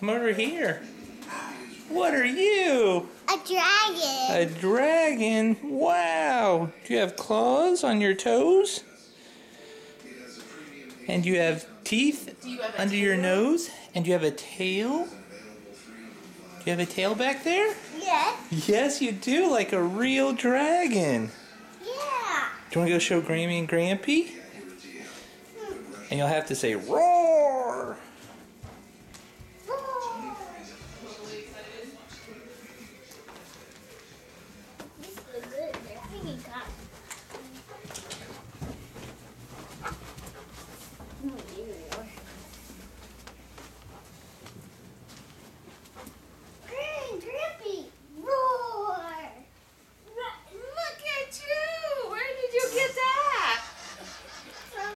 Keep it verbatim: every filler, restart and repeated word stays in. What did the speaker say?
Come over here. What are you? A dragon. A dragon? Wow. Do you have claws on your toes? And you have teeth Do you have under tail? your nose? And you have a tail? Do you have a tail back there? Yes. Yes, you do, like a real dragon. Yeah. Do you want to go show Grammy and Grampy? And you'll have to say, roar!